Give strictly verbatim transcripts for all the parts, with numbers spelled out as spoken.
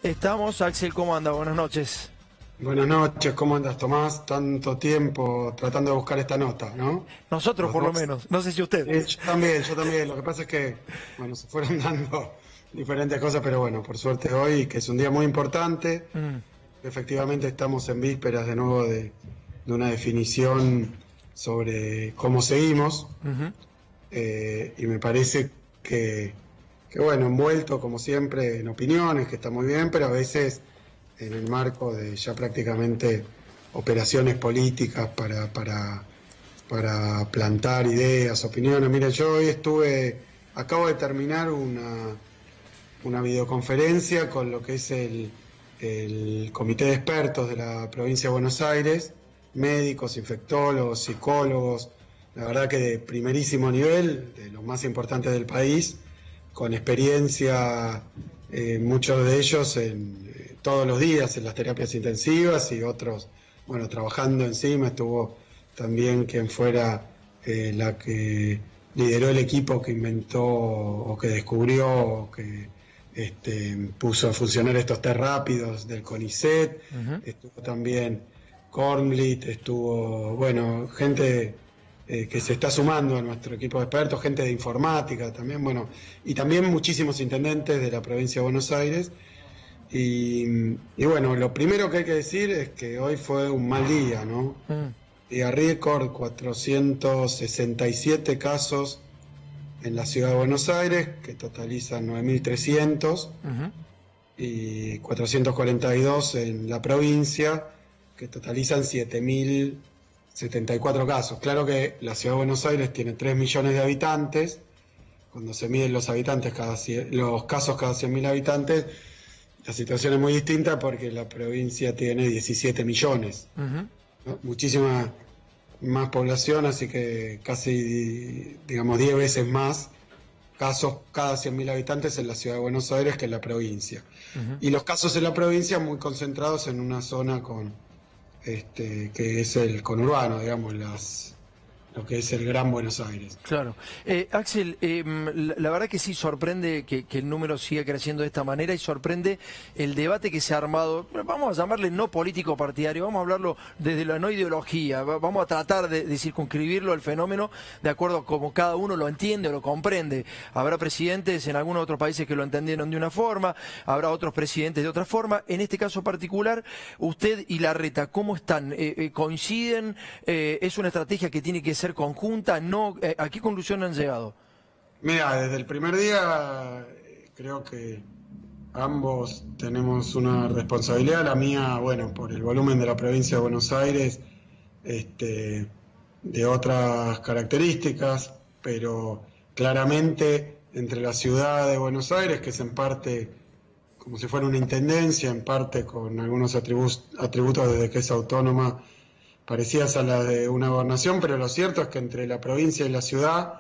Estamos, Axel, ¿cómo anda? Buenas noches. Buenas noches, ¿cómo andas, Tomás? Tanto tiempo tratando de buscar esta nota, ¿no? Nosotros, Los por lo dos. menos. No sé si usted. Eh, yo también, yo también. Lo que pasa es que, bueno, se fueron dando diferentes cosas, pero bueno, por suerte hoy, que es un día muy importante, Mm. efectivamente estamos en vísperas de nuevo de, de una definición sobre cómo seguimos, Uh-huh. eh, y me parece que, que, bueno, envuelto como siempre en opiniones, que está muy bien, pero a veces en el marco de ya prácticamente operaciones políticas para, para, para plantar ideas, opiniones. Mira, yo hoy estuve, acabo de terminar una, una videoconferencia con lo que es el, el comité de expertos de la provincia de Buenos Aires, médicos, infectólogos, psicólogos, la verdad que de primerísimo nivel, de los más importantes del país, con experiencia, eh, muchos de ellos en, eh, todos los días en las terapias intensivas y otros, bueno, trabajando encima. Estuvo también quien fuera eh, la que lideró el equipo que inventó o que descubrió o que este, puso a funcionar estos test rápidos del CONICET. Uh-huh. Estuvo también Kornblit, estuvo, bueno, gente eh, que se está sumando a nuestro equipo de expertos, gente de informática también, bueno, y también muchísimos intendentes de la provincia de Buenos Aires. Y, y bueno, lo primero que hay que decir es que hoy fue un mal día, ¿no? Mm. Día récord, cuatrocientos sesenta y siete casos en la ciudad de Buenos Aires, que totalizan nueve mil trescientos, Uh-huh. y cuatrocientos cuarenta y dos en la provincia, que totalizan siete mil setenta y cuatro casos. Claro que la ciudad de Buenos Aires tiene tres millones de habitantes. Cuando se miden los habitantes cada cien, los casos cada cien mil habitantes, la situación es muy distinta porque la provincia tiene diecisiete millones, Uh-huh. ¿no? Muchísima más población, así que casi, digamos, diez veces más casos cada cien mil habitantes en la ciudad de Buenos Aires que en la provincia. Uh-huh. Y los casos en la provincia muy concentrados en una zona con este que es el conurbano, digamos, las lo que es el Gran Buenos Aires. Claro. Eh, Axel, eh, la, la verdad que sí sorprende que, que el número siga creciendo de esta manera y sorprende el debate que se ha armado, vamos a llamarle no político partidario, vamos a hablarlo desde la no ideología, vamos a tratar de, de circunscribirlo al fenómeno de acuerdo a como cada uno lo entiende o lo comprende. Habrá presidentes en algunos otros países que lo entendieron de una forma, habrá otros presidentes de otra forma. En este caso particular, usted y Larreta, ¿cómo están? Eh, eh, ¿Coinciden? Eh, ¿Es una estrategia que tiene que ser conjunta? No, ¿a qué conclusión han llegado? Mira, desde el primer día eh, creo que ambos tenemos una responsabilidad. La mía, bueno, por el volumen de la provincia de Buenos Aires, este, de otras características, pero claramente entre la ciudad de Buenos Aires, que es en parte como si fuera una intendencia, en parte con algunos atributos, atributos desde que es autónoma, parecidas a las de una gobernación, pero lo cierto es que entre la provincia y la ciudad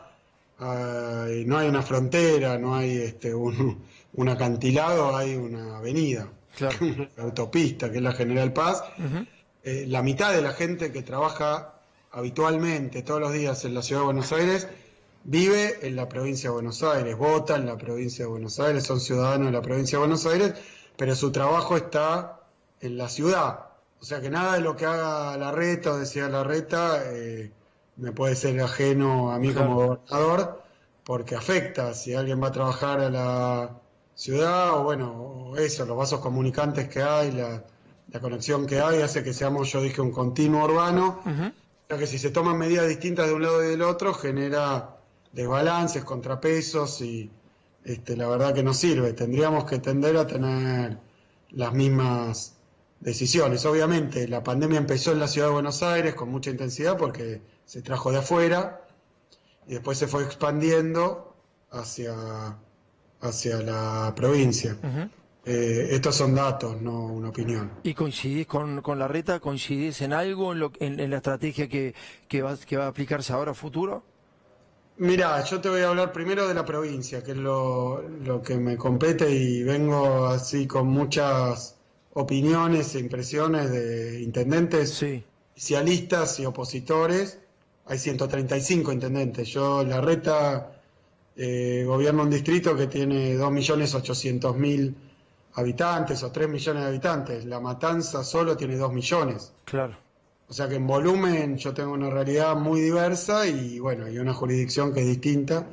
eh, no hay una frontera, no hay este, un, un acantilado, hay una avenida, Claro. una autopista, que es la General Paz. Uh-huh. Eh, la mitad de la gente que trabaja habitualmente todos los días en la ciudad de Buenos Aires vive en la provincia de Buenos Aires, vota en la provincia de Buenos Aires, son ciudadanos de la provincia de Buenos Aires, pero su trabajo está en la ciudad. O sea que nada de lo que haga Larreta o decía Larreta eh, me puede ser ajeno a mí, Claro, como gobernador, porque afecta si alguien va a trabajar a la ciudad, o bueno, o eso, los vasos comunicantes que hay, la, la conexión que hay, hace que seamos, yo dije, un continuo urbano. Uh-huh. O sea que si se toman medidas distintas de un lado y del otro, genera desbalances, contrapesos, y este, la verdad que no sirve. Tendríamos que tender a tener las mismas decisiones. Obviamente la pandemia empezó en la ciudad de Buenos Aires con mucha intensidad porque se trajo de afuera y después se fue expandiendo hacia, hacia la provincia. Uh-huh. Eh, estos son datos, no una opinión. ¿Y coincidís con, con Larreta? ¿Coincidís en algo, en, lo, en, en la estrategia que, que, va, que va a aplicarse ahora a futuro? Mirá, yo te voy a hablar primero de la provincia, que es lo, lo que me compete, y vengo así con muchas opiniones e impresiones de intendentes, Sí. oficialistas y opositores. Hay ciento treinta y cinco intendentes. Yo, Larreta, eh, gobierno un distrito que tiene dos millones ochocientos mil habitantes o tres millones de habitantes. La Matanza solo tiene dos millones. Claro. O sea que en volumen yo tengo una realidad muy diversa y bueno, y una jurisdicción que es distinta.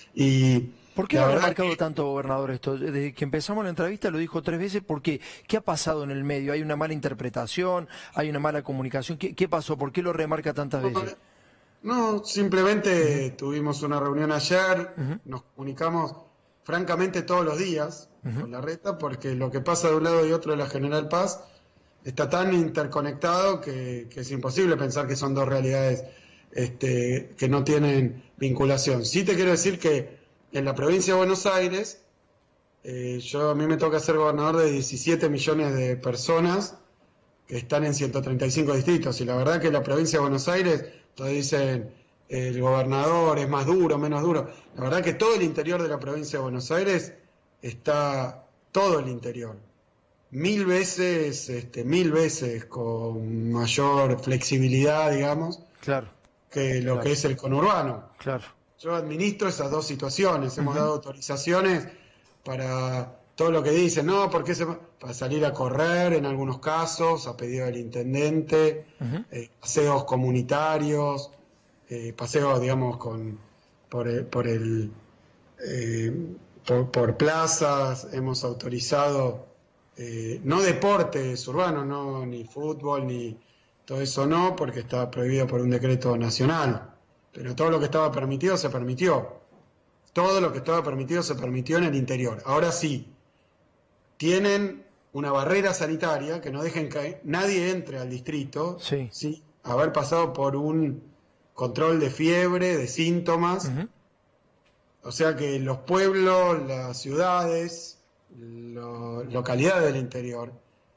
Y ¿por qué la lo ha verdad remarcado que- tanto, gobernador, esto? Desde que empezamos la entrevista lo dijo tres veces, porque ¿qué ha pasado en el medio? ¿Hay una mala interpretación? ¿Hay una mala comunicación? ¿Qué, qué pasó? ¿Por qué lo remarca tantas veces? No, simplemente tuvimos una reunión ayer, Ujú. nos comunicamos francamente todos los días Ujú. con la reta, porque lo que pasa de un lado y otro de la General Paz está tan interconectado que, que es imposible pensar que son dos realidades este, que no tienen vinculación. Sí te quiero decir que en la provincia de Buenos Aires, eh, yo a mí me toca ser gobernador de diecisiete millones de personas que están en ciento treinta y cinco distritos, y la verdad que la provincia de Buenos Aires, todos dicen eh, el gobernador es más duro, menos duro. La verdad que todo el interior de la provincia de Buenos Aires está todo el interior. Mil veces, este, mil veces con mayor flexibilidad, digamos, Claro, que lo Claro. que es el conurbano. claro. Yo administro esas dos situaciones. Hemos Ujú. dado autorizaciones para todo lo que dicen, no, porque se va- para salir a correr en algunos casos, a pedido del intendente, Ujú. eh, paseos comunitarios, eh, paseos, digamos, con por el, por, el, eh, por, por plazas. Hemos autorizado eh, no deportes urbanos, no, ni fútbol, ni todo eso no, porque estaba prohibido por un decreto nacional. Pero todo lo que estaba permitido se permitió. Todo lo que estaba permitido se permitió en el interior. Ahora sí, tienen una barrera sanitaria que no dejen que nadie entre al distrito, Sí. ¿sí? Haber pasado por un control de fiebre, de síntomas. Ujú. O sea que los pueblos, las ciudades, lo- localidades del interior,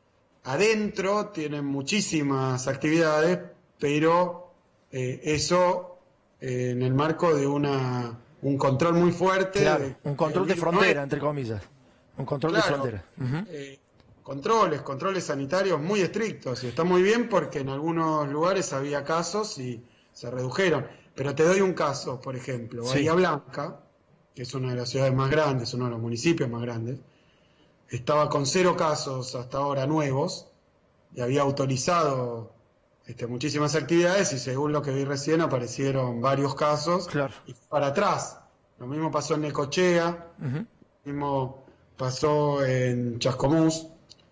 adentro tienen muchísimas actividades, pero eh, eso eh, en el marco de una un control muy fuerte. Claro, de- un control de del frontera, diecinueve. entre comillas. Un control de Claro, frontera. Ujú. eh, controles, controles sanitarios muy estrictos, y está muy bien porque en algunos lugares había casos y se redujeron. Pero te doy un caso, por ejemplo, Sí. Bahía Blanca, que es una de las ciudades más grandes, uno de los municipios más grandes, estaba con cero casos hasta ahora nuevos y había autorizado este, muchísimas actividades, y según lo que vi recién aparecieron varios casos Claro. y para atrás. Lo mismo pasó en Necochea, Ujú. lo mismo pasó en Chascomús.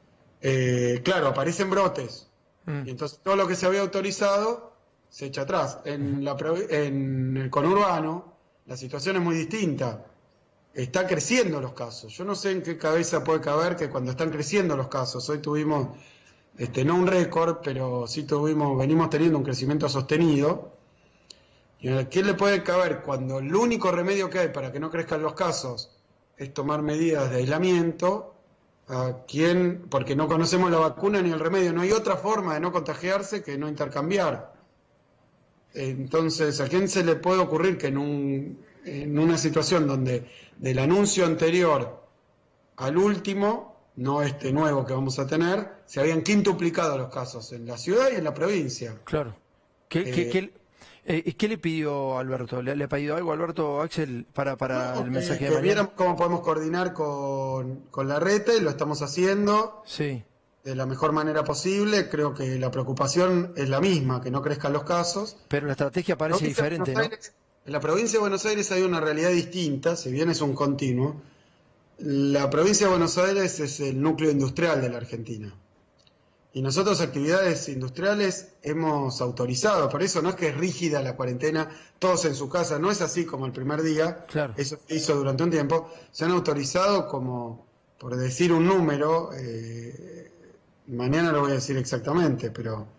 Eh, claro, aparecen brotes, Mm. y entonces todo lo que se había autorizado se echa atrás. En, la, provi- en el conurbano la situación es muy distinta. Está creciendo los casos. Yo no sé en qué cabeza puede caber que cuando están creciendo los casos, hoy tuvimos, este, no un récord, pero sí tuvimos, venimos teniendo un crecimiento sostenido. ¿Y a quién le puede caber cuando el único remedio que hay para que no crezcan los casos es tomar medidas de aislamiento? ¿A quién? Porque no conocemos la vacuna ni el remedio. No hay otra forma de no contagiarse que no intercambiar. Entonces, ¿a quién se le puede ocurrir que en, un, en una situación donde del anuncio anterior al último, no este nuevo que vamos a tener, se habían quintuplicado los casos en la ciudad y en la provincia? Claro. ¿Qué, qué- Eh, qué- eh, ¿qué le pidió Alberto? ¿Le, le ha pedido algo a Alberto, Axel, para, para No, el que- mensaje que de mañana? viéramos cómo podemos coordinar con, con la reta, y lo estamos haciendo Sí, de la mejor manera posible. Creo que la preocupación es la misma, que no crezcan los casos. pero la estrategia parece Provincia de diferente, Buenos ¿no? Aires- en la provincia de Buenos Aires hay una realidad distinta, si bien es un continuo. La provincia de Buenos Aires es el núcleo industrial de la Argentina. Y nosotros actividades industriales hemos autorizado, por eso no es que es rígida la cuarentena, todos en su casa, no es así como el primer día, Claro. eso se hizo durante un tiempo, se han autorizado como, por decir un número, eh, mañana lo voy a decir exactamente, pero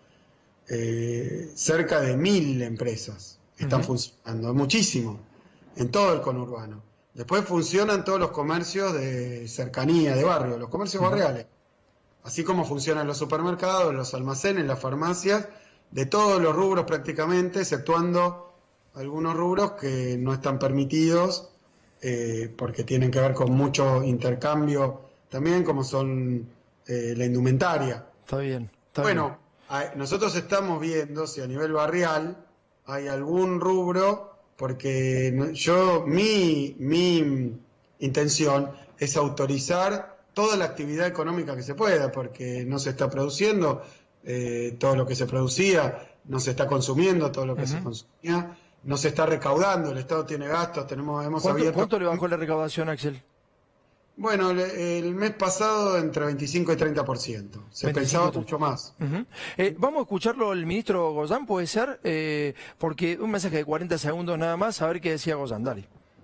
eh, cerca de mil empresas están Ujú. funcionando, muchísimo, en todo el conurbano. Después funcionan todos los comercios de cercanía, de barrio, los comercios Ujú. barriales. Así como funcionan los supermercados, los almacenes, las farmacias, de todos los rubros prácticamente, exceptuando algunos rubros que no están permitidos eh, porque tienen que ver con mucho intercambio también, como son eh, la indumentaria. Está bien. Está Bueno, a- nosotros estamos viendo si a nivel barrial hay algún rubro, porque no- yo, mi, mi intención es autorizar toda la actividad económica que se pueda, porque no se está produciendo eh, todo lo que se producía, no se está consumiendo todo lo que uh-huh. se consumía, no se está recaudando, el Estado tiene gastos, tenemos hemos ¿Cuánto, abierto... ¿Cuánto le bajó la recaudación, Axel? Bueno, el, el mes pasado entre veinticinco y treinta por ciento. Se veinticinco, pensaba mucho más. Uh-huh. eh, vamos a escucharlo el ministro Goyán, ¿puede ser? Eh, porque un mensaje de cuarenta segundos nada más, a ver qué decía Goyán, dale.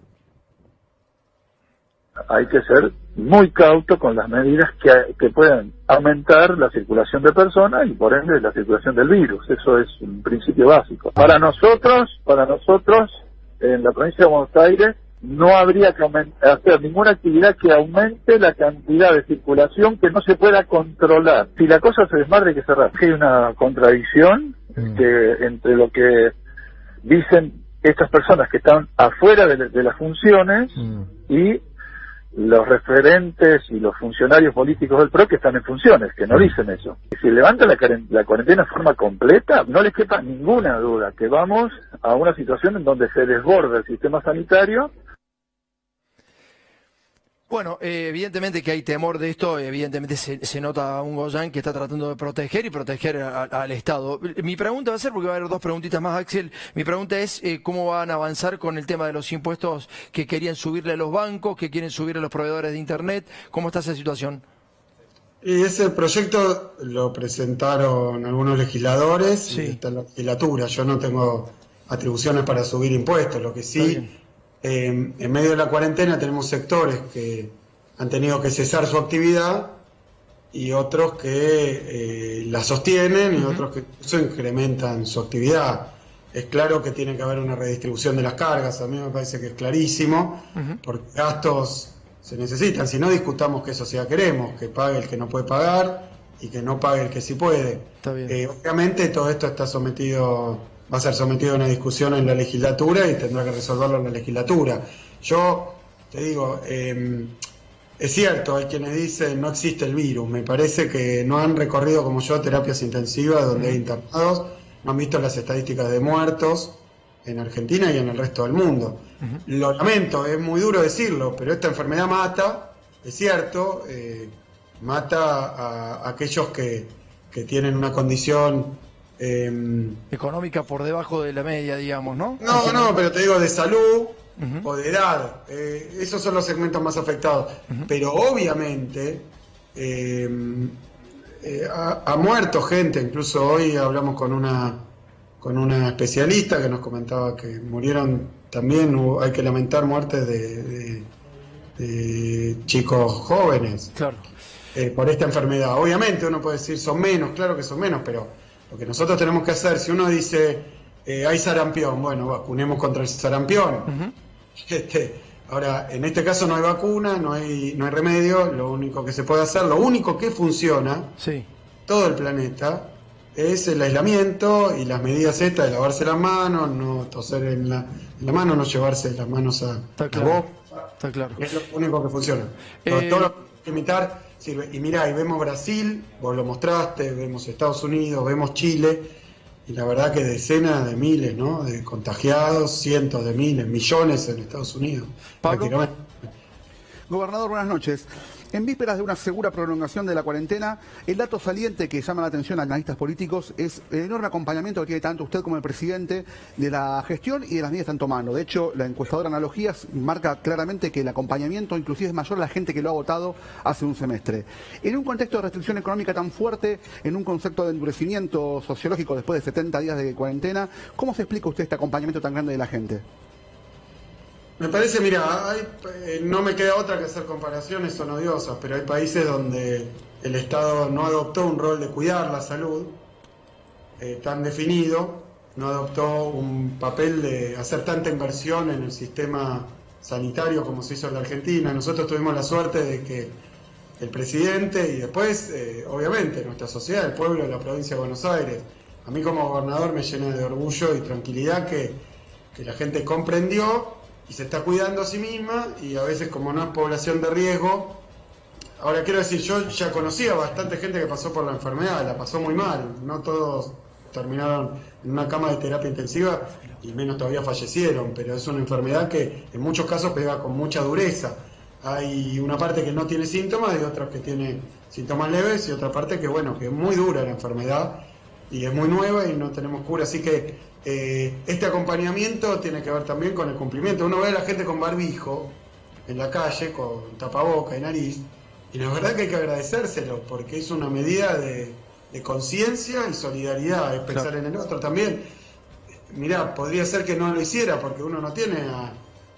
Hay que ser muy cauto con las medidas que, que pueden aumentar la circulación de personas y por ende la circulación del virus. Eso es un principio básico. Para nosotros, para nosotros, en la provincia de Buenos Aires, no habría que aumentar, hacer ninguna actividad que aumente la cantidad de circulación que no se pueda controlar. Si la cosa se desmadre, hay que cerrar. Hay una contradicción mm. que, entre lo que dicen estas personas que están afuera de, de las funciones mm. y los referentes y los funcionarios políticos del P R O que están en funciones, que no dicen eso. Si se levanta la, la cuarentena de forma completa, no les quepa ninguna duda que vamos a una situación en donde se desborda el sistema sanitario. Bueno, eh, evidentemente que hay temor de esto, evidentemente se, se nota a un Goyán que está tratando de proteger y proteger a, a, al Estado. Mi pregunta va a ser, porque va a haber dos preguntitas más, Axel, mi pregunta es eh, cómo van a avanzar con el tema de los impuestos que querían subirle a los bancos, que quieren subirle a los proveedores de Internet, ¿cómo está esa situación? Y ese proyecto lo presentaron algunos legisladores, sí. y está en la legislatura, yo no tengo atribuciones para subir impuestos, lo que sí... Eh, en medio de la cuarentena tenemos sectores que han tenido que cesar su actividad y otros que eh, la sostienen y uh-huh. otros que eso incrementan su actividad. Es claro que tiene que haber una redistribución de las cargas, a mí me parece que es clarísimo, uh-huh. porque gastos se necesitan, si no discutamos qué sociedad queremos, que pague el que no puede pagar y que no pague el que sí puede. Está bien. Eh, obviamente todo esto está sometido... va a ser sometido a una discusión en la legislatura y tendrá que resolverlo en la legislatura. Yo te digo, eh, es cierto, hay quienes dicen no existe el virus, me parece que no han recorrido como yo terapias intensivas donde hay internados, no han visto las estadísticas de muertos en Argentina y en el resto del mundo. Uh-huh. Lo lamento, es muy duro decirlo, pero esta enfermedad mata, es cierto, eh, mata a, a aquellos que, que tienen una condición... Eh, económica por debajo de la media, digamos, ¿no? No, no, pero te digo de salud uh-huh. o de edad, eh, esos son los segmentos más afectados, uh-huh. pero obviamente eh, eh, ha, ha muerto gente, incluso hoy hablamos con una con una especialista que nos comentaba que murieron también, hay que lamentar muertes de, de, de chicos jóvenes claro. eh, por esta enfermedad. Obviamente uno puede decir son menos, claro que son menos, pero lo que nosotros tenemos que hacer, si uno dice eh, hay sarampión, bueno, vacunemos contra el sarampión. Uh-huh. Este, ahora, en este caso no hay vacuna, no hay, no hay remedio, lo único que se puede hacer, lo único que funciona, sí. todo el planeta, es el aislamiento y las medidas estas de lavarse las manos, no toser en la, en la mano, no llevarse las manos a Está claro. la boca. Está claro. Es lo único que funciona. Eh... Todo lo que hay que imitar sirve. Y mirá, y vemos Brasil, vos lo mostraste, vemos Estados Unidos, vemos Chile, y la verdad que decenas de miles, ¿no? De contagiados, cientos de miles, millones en Estados Unidos. Pablo. Gobernador, buenas noches. En vísperas de una segura prolongación de la cuarentena, el dato saliente que llama la atención a analistas políticos es el enorme acompañamiento que tiene tanto usted como el presidente de la gestión y de las medidas que están tomando. De hecho, la encuestadora Analogías marca claramente que el acompañamiento inclusive es mayor a la gente que lo ha votado hace un semestre. En un contexto de restricción económica tan fuerte, en un concepto de endurecimiento sociológico después de setenta días de cuarentena, ¿cómo se explica usted este acompañamiento tan grande de la gente? Me parece, mira, hay, eh, no me queda otra que hacer comparaciones, son odiosas, pero hay países donde el Estado no adoptó un rol de cuidar la salud eh, tan definido, no adoptó un papel de hacer tanta inversión en el sistema sanitario como se hizo en la Argentina. Nosotros tuvimos la suerte de que el presidente y después, eh, obviamente, nuestra sociedad, el pueblo de la provincia de Buenos Aires, a mí como gobernador me llena de orgullo y tranquilidad que, que la gente comprendió y se está cuidando a sí misma, y a veces como no es población de riesgo. Ahora quiero decir, yo ya conocía bastante gente que pasó por la enfermedad, la pasó muy mal, no todos terminaron en una cama de terapia intensiva y menos todavía fallecieron, pero es una enfermedad que en muchos casos pega con mucha dureza. hay una parte que no tiene síntomas y otra que tiene síntomas leves y otra parte que, bueno, que es muy dura la enfermedad y es muy nueva y no tenemos cura. Así que eh, este acompañamiento tiene que ver también con el cumplimiento. Uno ve a la gente con barbijo en la calle, con tapaboca y nariz, y la verdad que hay que agradecérselo, porque es una medida de, de conciencia y solidaridad, es pensar claro. en el otro también. Mirá, podría ser que no lo hiciera, porque uno no tiene a,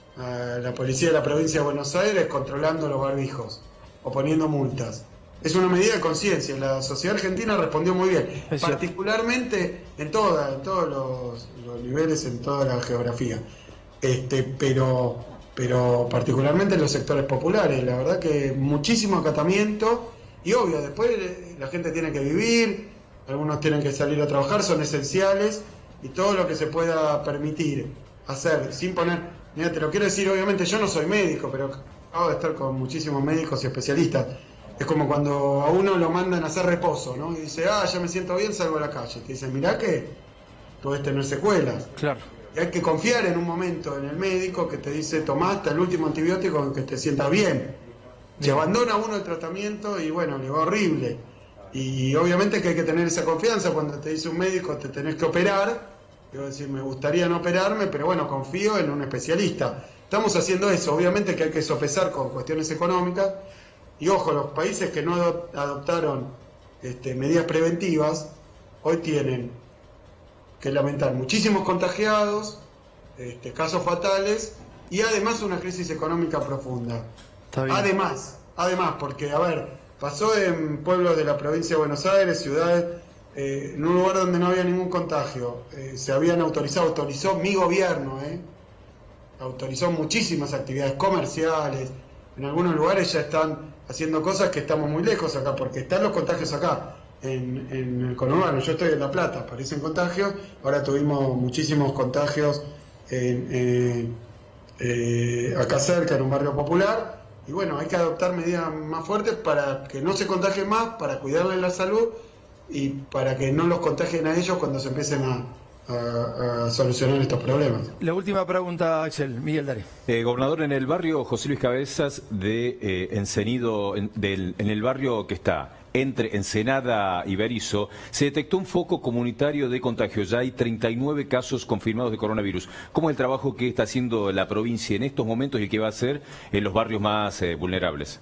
a la policía de la provincia de Buenos Aires controlando los barbijos o poniendo multas. Es una medida de conciencia. La sociedad argentina respondió muy bien, es particularmente en, toda, en todos los, los niveles, en toda la geografía. Este, pero, pero particularmente en los sectores populares. La verdad que muchísimo acatamiento y obvio, después la gente tiene que vivir, algunos tienen que salir a trabajar, son esenciales y todo lo que se pueda permitir hacer sin poner... Mira, te lo quiero decir, obviamente yo no soy médico, pero acabo de estar con muchísimos médicos y especialistas. Es como cuando a uno lo mandan a hacer reposo, ¿no? Y dice, ah, ya me siento bien, salgo a la calle. Te dicen, mirá que podés tener secuelas. Claro. Y hay que confiar en un momento en el médico que te dice, tomá hasta el último antibiótico en que te sientas bien. Se abandona uno el tratamiento y bueno, le va horrible. Y obviamente que hay que tener esa confianza cuando te dice un médico, te tenés que operar. Yo decir, me gustaría no operarme, pero bueno, confío en un especialista. Estamos haciendo eso. Obviamente que hay que sopesar con cuestiones económicas. Y ojo, los países que no adoptaron este, medidas preventivas, hoy tienen que lamentar muchísimos contagiados, este, casos fatales y además una crisis económica profunda. Está bien. Además, además, porque, a ver, pasó en pueblos de la provincia de Buenos Aires, ciudades, eh, en un lugar donde no había ningún contagio, eh, se habían autorizado, autorizó mi gobierno, eh, autorizó muchísimas actividades comerciales. En algunos lugares ya están haciendo cosas que estamos muy lejos acá, porque están los contagios acá, en, en el conurbano. Yo estoy en La Plata, aparecen contagios, ahora tuvimos muchísimos contagios en, en, eh, acá cerca, en un barrio popular, y bueno, hay que adoptar medidas más fuertes para que no se contagien más, para cuidarles la salud y para que no los contagien a ellos cuando se empiecen a... A, a solucionar estos problemas. La última pregunta, Axel. Miguel, dale. Eh, gobernador, en el barrio José Luis Cabezas de eh, Encenido, en, del, en el barrio que está entre Ensenada y Berisso, se detectó un foco comunitario de contagio. Ya hay treinta y nueve casos confirmados de coronavirus. ¿Cómo es el trabajo que está haciendo la provincia en estos momentos y qué va a hacer en los barrios más eh, vulnerables?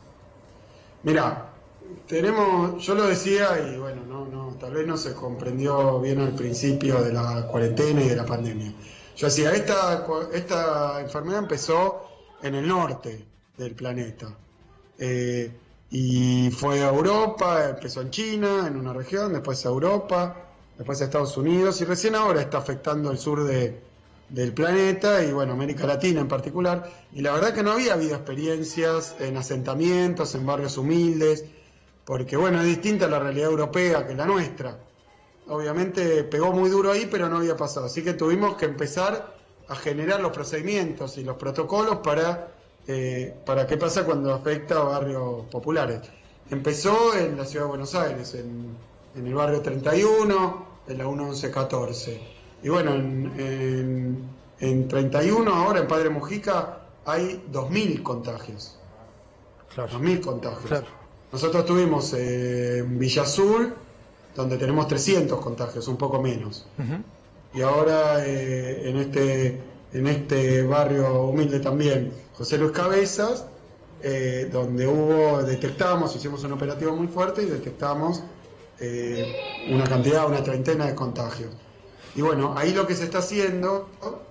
Mira, tenemos, yo lo decía y bueno, no, no, tal vez no se comprendió bien al principio de la cuarentena y de la pandemia. Yo decía, esta, esta enfermedad empezó en el norte del planeta eh, y fue a Europa, empezó en China, en una región, después a Europa, después a Estados Unidos y recién ahora está afectando el sur de, del planeta y bueno, América Latina en particular. Y la verdad que no había habido experiencias en asentamientos, en barrios humildes, porque bueno, es distinta la realidad europea que la nuestra. Obviamente pegó muy duro ahí, pero no había pasado. Así que tuvimos que empezar a generar los procedimientos y los protocolos para, eh, para qué pasa cuando afecta a barrios populares. Empezó en la ciudad de Buenos Aires, en, en el barrio treinta y uno, en la uno once catorce. Y bueno, en, en, en treinta y uno ahora, en Padre Mujica, hay dos mil contagios. Claro. dos mil contagios. Claro. Nosotros tuvimos eh, en Villa Azul, donde tenemos trescientos contagios, un poco menos. Uh-huh. Y ahora eh, en, este, en este barrio humilde también, José Luis Cabezas, eh, donde hubo, detectamos, hicimos un operativo muy fuerte y detectamos eh, una cantidad, una treintena de contagios. Y bueno, ahí lo que se está haciendo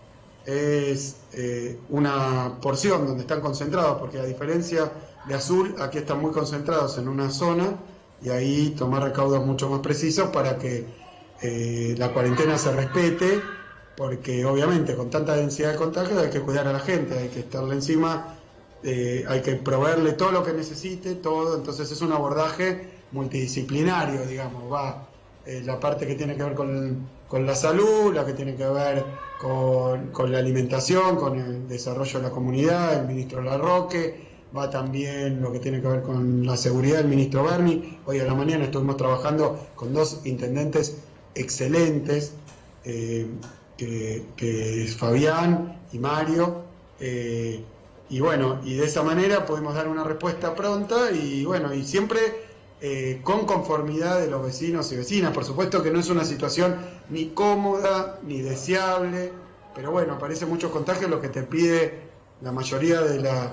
es eh, una porción donde están concentrados, porque a diferencia de Azul, aquí están muy concentrados en una zona y ahí tomar recaudos mucho más precisos para que eh, la cuarentena se respete, porque obviamente con tanta densidad de contagios hay que cuidar a la gente, hay que estarle encima, eh, hay que proveerle todo lo que necesite, todo, entonces es un abordaje multidisciplinario, digamos, va eh, la parte que tiene que ver con, con la salud, la que tiene que ver con, con la alimentación, con el desarrollo de la comunidad, el ministro Larroque, va también lo que tiene que ver con la seguridad del ministro Berni. Hoy a la mañana estuvimos trabajando con dos intendentes excelentes, eh, que, que es Fabián y Mario, eh, y bueno, y de esa manera pudimos dar una respuesta pronta y bueno, y siempre eh, con conformidad de los vecinos y vecinas. Por supuesto que no es una situación ni cómoda ni deseable, pero bueno, aparecen muchos contagios. Lo que te pide la mayoría de, la,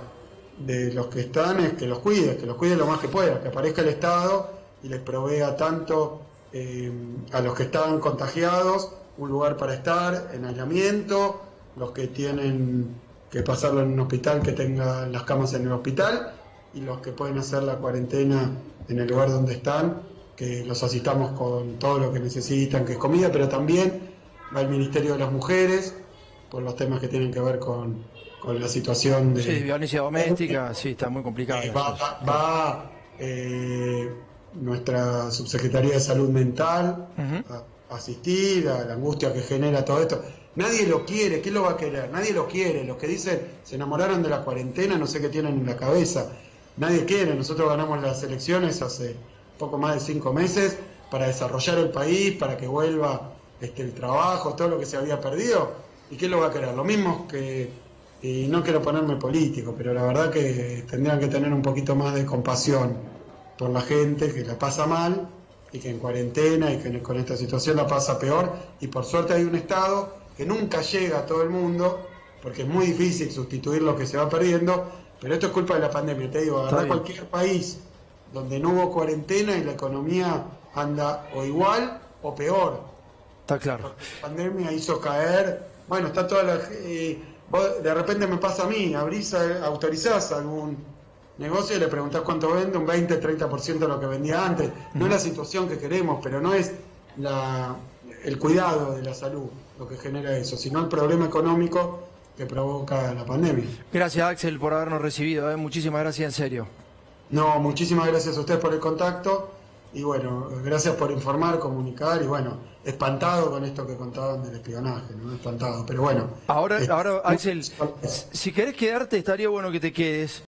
de los que están es que los cuides, que los cuides lo más que puedas, que aparezca el Estado y les provea tanto eh, a los que estaban contagiados un lugar para estar en aislamiento, los que tienen que pasarlo en un hospital, que tengan las camas en el hospital, y los que pueden hacer la cuarentena en el lugar donde están, que los asistamos con todo lo que necesitan, que es comida, pero también va el Ministerio de las Mujeres, por los temas que tienen que ver con, con la situación de... Sí, violencia doméstica, sí, está muy complicado. Eh, va va, va eh, nuestra Subsecretaría de Salud Mental uh-huh. a, a asistir a la angustia que genera todo esto. Nadie lo quiere, ¿quién lo va a querer? Nadie lo quiere. Los que dicen se enamoraron de la cuarentena, no sé qué tienen en la cabeza. Nadie quiere. Nosotros ganamos las elecciones hace poco más de cinco meses para desarrollar el país, para que vuelva este, el trabajo, todo lo que se había perdido. ¿Y quién lo va a querer? Lo mismo que, y no quiero ponerme político, pero la verdad que tendrían que tener un poquito más de compasión por la gente que la pasa mal y que en cuarentena y que con esta situación la pasa peor. Y por suerte hay un Estado que nunca llega a todo el mundo, porque es muy difícil sustituir lo que se va perdiendo, pero esto es culpa de la pandemia. Te digo, agarrar cualquier país donde no hubo cuarentena y la economía anda o igual o peor. Está claro. La pandemia hizo caer, bueno, está toda la... Eh, vos, de repente me pasa a mí, abrís, autorizás algún negocio y le preguntás cuánto vende, un veinte, treinta por ciento de lo que vendía antes. No es la situación que queremos, pero no es la, el cuidado de la salud lo que genera eso, sino el problema económico que provoca la pandemia. Gracias, Axel, por habernos recibido, ¿eh? Muchísimas gracias, en serio. No, muchísimas gracias a ustedes por el contacto y bueno, gracias por informar, comunicar y bueno, espantado con esto que contaban del espionaje, ¿no? Espantado, pero bueno. Ahora, eh, ahora Axel, si querés quedarte, estaría bueno que te quedes.